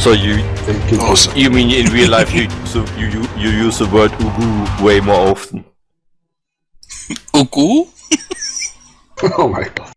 So you mean in real life you use the word Uguu way more often? Uguu? Oh my god.